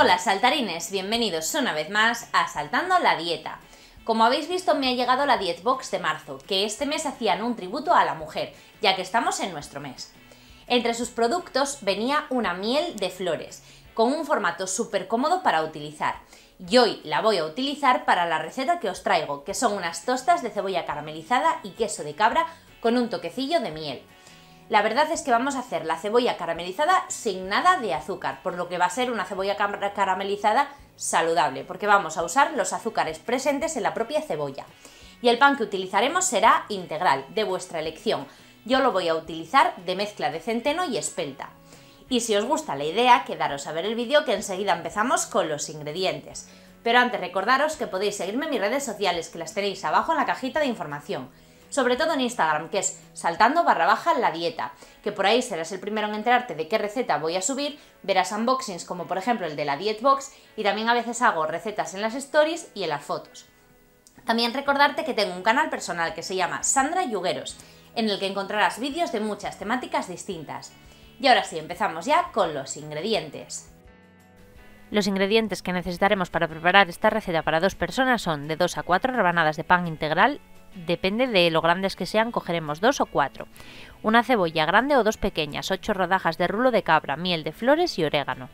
Hola saltarines, bienvenidos una vez más a Saltando la Dieta. Como habéis visto, me ha llegado la Diet Box de marzo, que este mes hacían un tributo a la mujer, ya que estamos en nuestro mes. Entre sus productos venía una miel de flores, con un formato súper cómodo para utilizar. Y hoy la voy a utilizar para la receta que os traigo, que son unas tostas de cebolla caramelizada y queso de cabra con un toquecillo de miel. La verdad es que vamos a hacer la cebolla caramelizada sin nada de azúcar, por lo que va a ser una cebolla caramelizada saludable, porque vamos a usar los azúcares presentes en la propia cebolla. Y el pan que utilizaremos será integral, de vuestra elección. Yo lo voy a utilizar de mezcla de centeno y espelta. Y si os gusta la idea, quedaros a ver el vídeo que enseguida empezamos con los ingredientes. Pero antes recordaros que podéis seguirme en mis redes sociales, que las tenéis abajo en la cajita de información. Sobre todo en Instagram, que es saltando_la dieta, que por ahí serás el primero en enterarte de qué receta voy a subir, verás unboxings como por ejemplo el de la Diet Box y también a veces hago recetas en las stories y en las fotos. También recordarte que tengo un canal personal que se llama Sandra Yugueros, en el que encontrarás vídeos de muchas temáticas distintas. Y ahora sí, empezamos ya con los ingredientes. Los ingredientes que necesitaremos para preparar esta receta para 2 personas son de 2 a 4 rebanadas de pan integral. Depende de lo grandes que sean, cogeremos 2 o 4. Una cebolla grande o 2 pequeñas, 8 rodajas de rulo de cabra, miel de flores y orégano.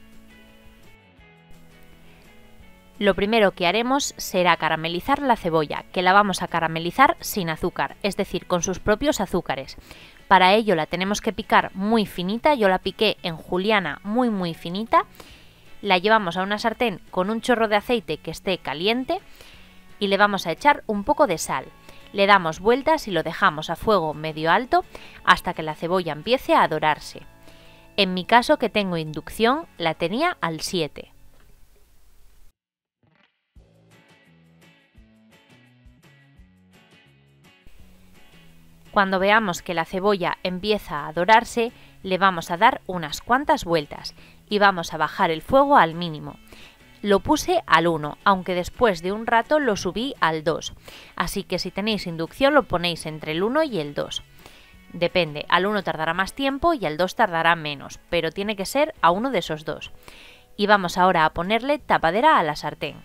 Lo primero que haremos será caramelizar la cebolla, que la vamos a caramelizar sin azúcar, es decir, con sus propios azúcares. Para ello la tenemos que picar muy finita, yo la piqué en juliana muy finita. La llevamos a una sartén con un chorro de aceite que esté caliente y le vamos a echar un poco de sal. Le damos vueltas y lo dejamos a fuego medio alto hasta que la cebolla empiece a dorarse. En mi caso, que tengo inducción, la tenía al 7. Cuando veamos que la cebolla empieza a dorarse, le vamos a dar unas cuantas vueltas y vamos a bajar el fuego al mínimo. Lo puse al 1, aunque después de un rato lo subí al 2, así que si tenéis inducción lo ponéis entre el 1 y el 2. Depende, al 1 tardará más tiempo y al 2 tardará menos, pero tiene que ser a uno de esos dos. Y vamos ahora a ponerle tapadera a la sartén.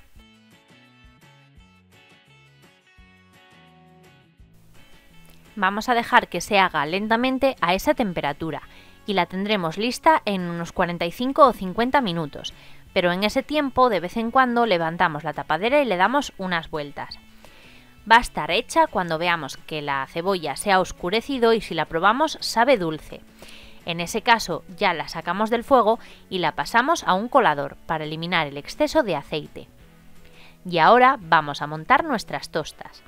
Vamos a dejar que se haga lentamente a esa temperatura y la tendremos lista en unos 45 o 50 minutos. Pero en ese tiempo, de vez en cuando, levantamos la tapadera y le damos unas vueltas. Va a estar hecha cuando veamos que la cebolla se ha oscurecido y si la probamos sabe dulce. En ese caso ya la sacamos del fuego y la pasamos a un colador para eliminar el exceso de aceite. Y ahora vamos a montar nuestras tostas.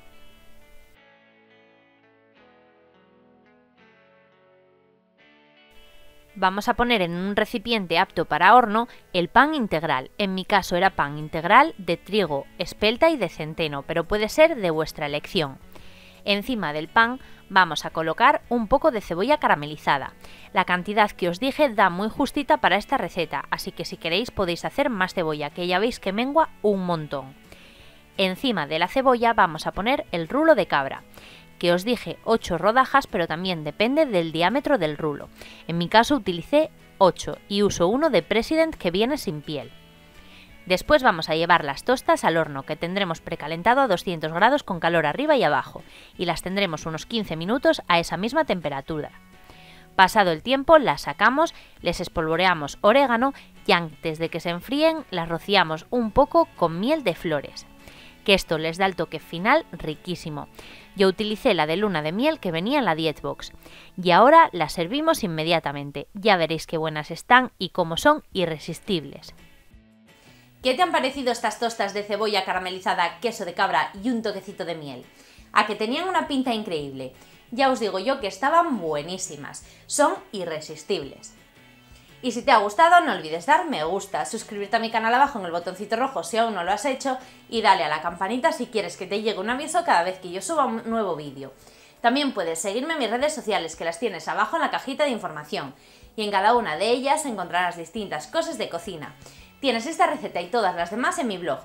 Vamos a poner en un recipiente apto para horno el pan integral. En mi caso era pan integral de trigo, espelta y de centeno, pero puede ser de vuestra elección. Encima del pan vamos a colocar un poco de cebolla caramelizada. La cantidad que os dije da muy justita para esta receta, así que si queréis podéis hacer más cebolla, que ya veis que mengua un montón. Encima de la cebolla vamos a poner el rulo de cabra, que os dije 8 rodajas, pero también depende del diámetro del rulo. En mi caso utilicé 8 y uso uno de President que viene sin piel. Después vamos a llevar las tostas al horno, que tendremos precalentado a 200 grados con calor arriba y abajo, y las tendremos unos 15 minutos a esa misma temperatura. Pasado el tiempo las sacamos, les espolvoreamos orégano y antes de que se enfríen las rociamos un poco con miel de flores, que esto les da el toque final riquísimo. Yo utilicé la de luna de miel que venía en la Diet Box. Y ahora las servimos inmediatamente. Ya veréis qué buenas están y cómo son irresistibles. ¿Qué te han parecido estas tostas de cebolla caramelizada, queso de cabra y un toquecito de miel? ¿A que tenían una pinta increíble? Ya os digo yo que estaban buenísimas. Son irresistibles. Y si te ha gustado, no olvides dar me gusta, suscribirte a mi canal abajo en el botoncito rojo si aún no lo has hecho y dale a la campanita si quieres que te llegue un aviso cada vez que yo suba un nuevo vídeo. También puedes seguirme en mis redes sociales, que las tienes abajo en la cajita de información, y en cada una de ellas encontrarás distintas cosas de cocina. Tienes esta receta y todas las demás en mi blog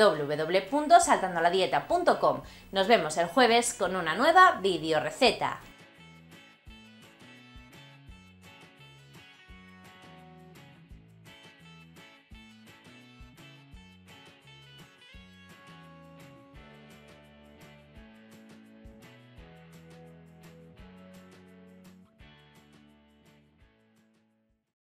www.saltandoladieta.com. Nos vemos el jueves con una nueva videoreceta.